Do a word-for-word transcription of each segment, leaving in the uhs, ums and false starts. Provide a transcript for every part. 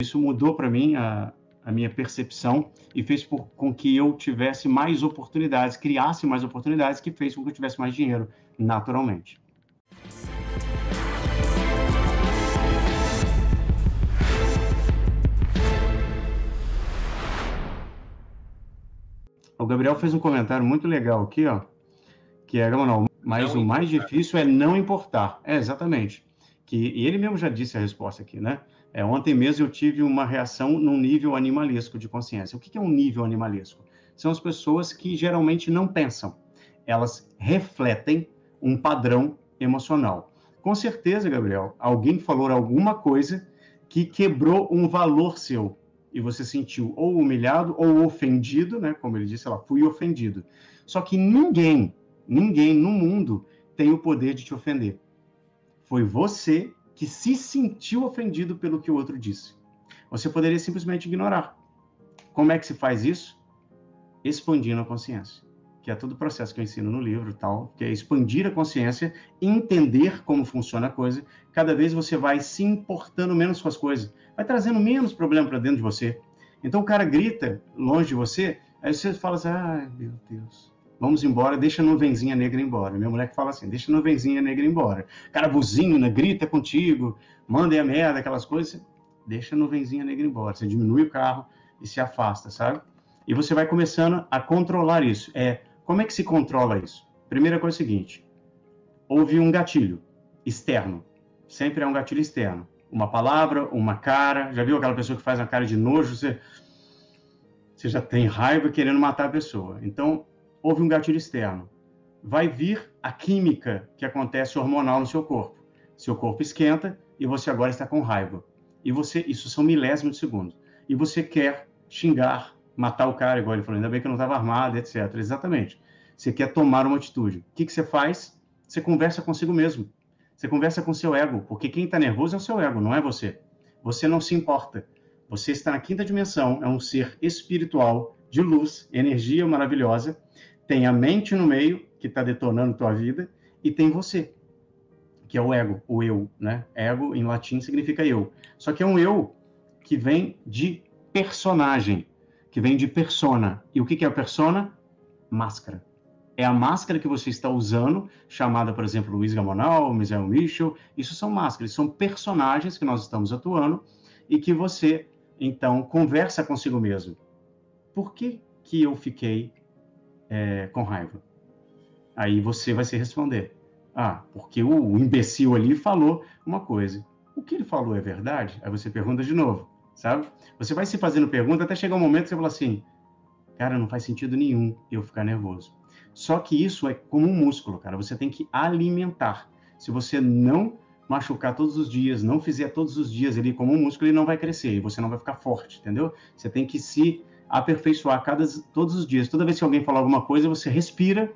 Isso mudou para mim a, a minha percepção e fez por, com que eu tivesse mais oportunidades, criasse mais oportunidades, que fez com que eu tivesse mais dinheiro, naturalmente. O Gabriel fez um comentário muito legal aqui, ó, que é, não, mas não o mais importar. Difícil é não importar. É, exatamente. Que, e ele mesmo já disse a resposta aqui, né? É, ontem mesmo eu tive uma reação num nível animalesco de consciência. O que é um nível animalesco? São as pessoas que geralmente não pensam. Elas refletem um padrão emocional. Com certeza, Gabriel, alguém falou alguma coisa que quebrou um valor seu. E você sentiu ou humilhado ou ofendido, né? Como ele disse, ela fui ofendido. Só que ninguém, ninguém no mundo tem o poder de te ofender. Foi você que se sentiu ofendido pelo que o outro disse. Você poderia simplesmente ignorar. Como é que se faz isso? Expandindo a consciência, que é todo o processo que eu ensino no livro e tal, que é expandir a consciência, entender como funciona a coisa. Cada vez você vai se importando menos com as coisas, vai trazendo menos problema para dentro de você. Então o cara grita longe de você, aí você fala assim, ai meu Deus, vamos embora, deixa a nuvenzinha negra embora. Minha mulher que fala assim, deixa a nuvenzinha negra embora. O cara buzina, grita contigo, manda a merda, aquelas coisas, deixa a nuvenzinha negra embora. Você diminui o carro e se afasta, sabe? E você vai começando a controlar isso. É, como é que se controla isso? Primeira coisa é a seguinte, houve um gatilho externo, sempre é um gatilho externo. Uma palavra, uma cara, já viu aquela pessoa que faz uma cara de nojo, você, você já tem raiva querendo matar a pessoa. Então, houve um gatilho externo. Vai vir a química que acontece hormonal no seu corpo. Seu corpo esquenta e você agora está com raiva. E você, isso são milésimos de segundo. E você quer xingar, matar o cara, igual ele falou, ainda bem que eu não estava armado, etcétera. Exatamente. Você quer tomar uma atitude. O que, que você faz? Você conversa consigo mesmo. Você conversa com seu ego, porque quem está nervoso é o seu ego, não é você. Você não se importa. Você está na quinta dimensão, é um ser espiritual, de luz, energia maravilhosa, tem a mente no meio, que está detonando tua vida, e tem você, que é o ego, o eu, né? Ego, em latim, significa eu. Só que é um eu que vem de personagem, que vem de persona. E o que, que é a persona? Máscara. É a máscara que você está usando, chamada, por exemplo, Luiz Gamonal, Misael Michel. Isso são máscaras, são personagens que nós estamos atuando e que você, então, conversa consigo mesmo. Por que que eu fiquei é, com raiva? Aí você vai se responder. Ah, porque o imbecil ali falou uma coisa. O que ele falou é verdade? Aí você pergunta de novo, sabe? Você vai se fazendo pergunta até chegar um momento que você fala assim, cara, não faz sentido nenhum eu ficar nervoso. Só que isso é como um músculo, cara. Você tem que alimentar. Se você não machucar todos os dias, não fizer todos os dias ele como um músculo, ele não vai crescer e você não vai ficar forte, entendeu? Você tem que se aperfeiçoar cada, todos os dias. Toda vez que alguém falar alguma coisa, você respira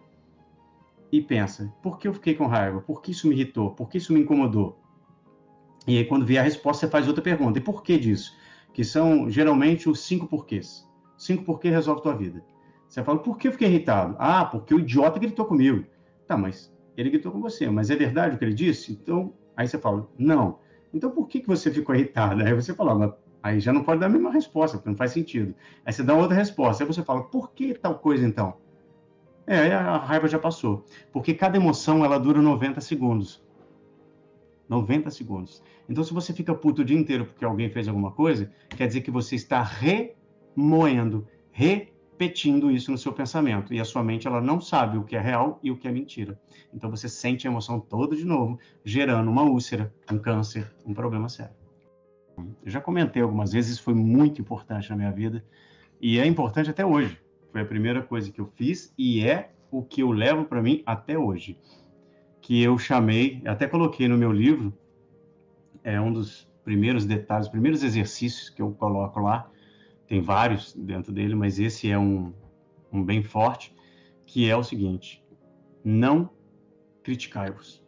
e pensa, por que eu fiquei com raiva? Por que isso me irritou? Por que isso me incomodou? E aí, quando vier a resposta, você faz outra pergunta. E por que disso? Que são, geralmente, os cinco porquês. Cinco porquês resolve a tua vida. Você fala, por que eu fiquei irritado? Ah, porque o idiota gritou comigo. Tá, mas ele gritou com você. Mas é verdade o que ele disse? Então, aí você fala, não. Então, por que, que você ficou irritado? Aí você fala, mas aí já não pode dar a mesma resposta, porque não faz sentido. Aí você dá outra resposta. Aí você fala, por que tal coisa, então? É, aí a raiva já passou. Porque cada emoção, ela dura noventa segundos. noventa segundos. Então, se você fica puto o dia inteiro porque alguém fez alguma coisa, quer dizer que você está remoendo, repetindo isso no seu pensamento. E a sua mente, ela não sabe o que é real e o que é mentira. Então, você sente a emoção toda de novo, gerando uma úlcera, um câncer, um problema sério. Eu já comentei algumas vezes, isso foi muito importante na minha vida. E é importante até hoje. Foi a primeira coisa que eu fiz e é o que eu levo para mim até hoje. Que eu chamei, até coloquei no meu livro, é um dos primeiros detalhes, os primeiros exercícios que eu coloco lá, tem vários dentro dele, mas esse é um, um bem forte, que é o seguinte, não criticai-vos.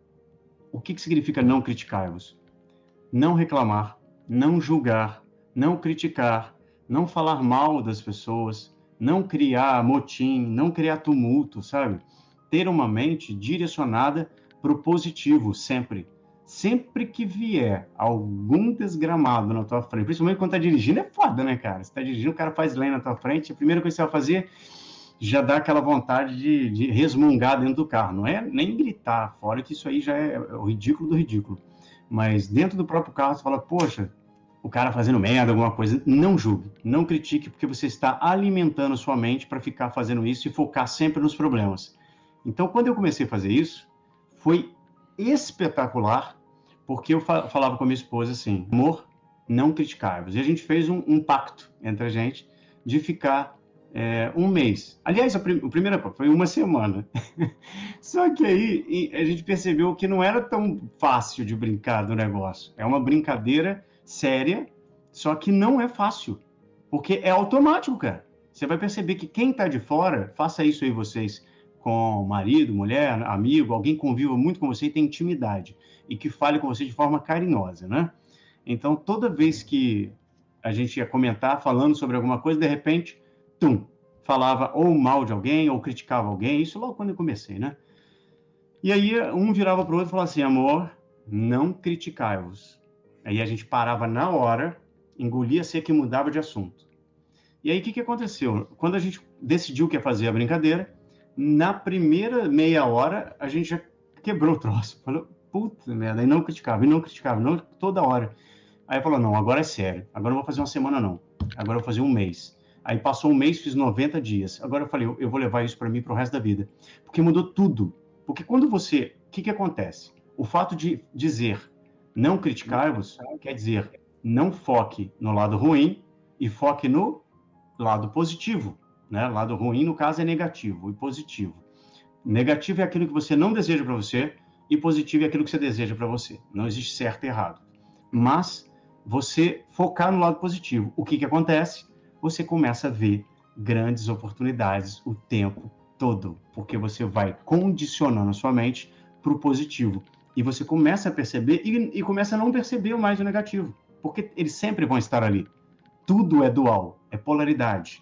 O que, que significa não criticai-vos? Não reclamar, não julgar, não criticar, não falar mal das pessoas, não criar motim, não criar tumulto, sabe? Ter uma mente direcionada para o positivo sempre. Sempre que vier algum desgramado na tua frente, principalmente quando tá dirigindo, é foda, né, cara? Você tá dirigindo, o cara faz lane na tua frente, a primeira coisa que você vai fazer já dá aquela vontade de, de resmungar dentro do carro. Não é nem gritar fora, que isso aí já é o ridículo do ridículo. Mas dentro do próprio carro, você fala, poxa, o cara fazendo merda, alguma coisa. Não julgue, não critique, porque você está alimentando sua mente para ficar fazendo isso e focar sempre nos problemas. Então, quando eu comecei a fazer isso, foi espetacular, porque eu falava com a minha esposa assim, amor, não criticai-vos. E a gente fez um, um pacto entre a gente de ficar é, um mês. Aliás, a, prim a primeira foi uma semana. Só que aí a gente percebeu que não era tão fácil de brincar do negócio. É uma brincadeira séria, só que não é fácil, porque é automático, cara. Você vai perceber que quem está de fora, faça isso aí vocês, com marido, mulher, amigo, alguém conviva muito com você e tem intimidade, e que fale com você de forma carinhosa, né? Então, toda vez que a gente ia comentar, falando sobre alguma coisa, de repente, tum, falava ou mal de alguém, ou criticava alguém, isso logo quando eu comecei, né? E aí, um virava para o outro e falava assim, amor, não criticai-vos. Aí a gente parava na hora, engolia seco e mudava de assunto. E aí, o que, que aconteceu? Quando a gente decidiu que ia fazer a brincadeira, na primeira meia hora, a gente já quebrou o troço. Falou, puta merda, aí não criticava, e não criticava, não, toda hora. Aí falou, não, agora é sério, agora não vou fazer uma semana não, agora eu vou fazer um mês. Aí passou um mês, fiz noventa dias. Agora eu falei, eu, eu vou levar isso para mim para o resto da vida. Porque mudou tudo. Porque quando você, o que, que acontece? O fato de dizer não criticar-vos quer dizer não foque no lado ruim e foque no lado positivo. Né? Lado ruim, no caso, é negativo e positivo. Negativo é aquilo que você não deseja para você e positivo é aquilo que você deseja para você. Não existe certo e errado. Mas você focar no lado positivo. O que, que acontece? Você começa a ver grandes oportunidades o tempo todo, porque você vai condicionando a sua mente para o positivo. E você começa a perceber e, e começa a não perceber mais o negativo, porque eles sempre vão estar ali. Tudo é dual, é polaridade.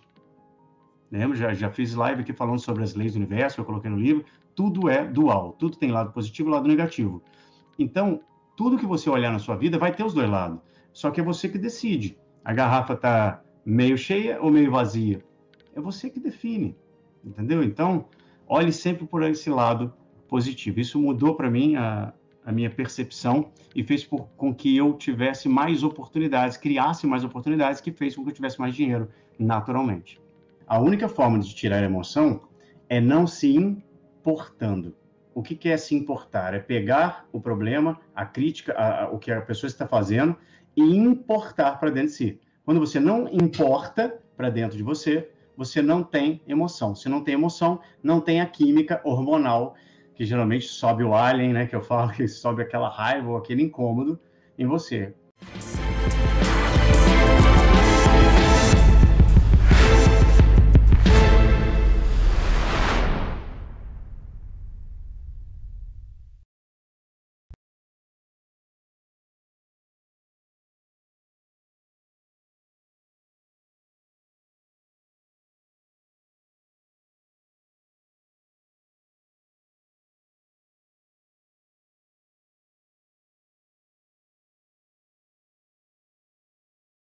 Lembra? Já, já fiz live aqui falando sobre as leis do universo, eu coloquei no livro. Tudo é dual, tudo tem lado positivo e lado negativo. Então, tudo que você olhar na sua vida vai ter os dois lados. Só que é você que decide. A garrafa está meio cheia ou meio vazia? É você que define, entendeu? Então, olhe sempre por esse lado positivo. Isso mudou para mim a, a minha percepção e fez por, com que eu tivesse mais oportunidades, criasse mais oportunidades, que fez com que eu tivesse mais dinheiro, naturalmente. A única forma de tirar a emoção é não se importando. O que, que é se importar? É pegar o problema, a crítica, a, a, o que a pessoa está fazendo e importar para dentro de si. Quando você não importa para dentro de você, você não tem emoção. Se não tem emoção, não tem a química hormonal, que geralmente sobe o alien, né? Que eu falo que sobe aquela raiva ou aquele incômodo em você.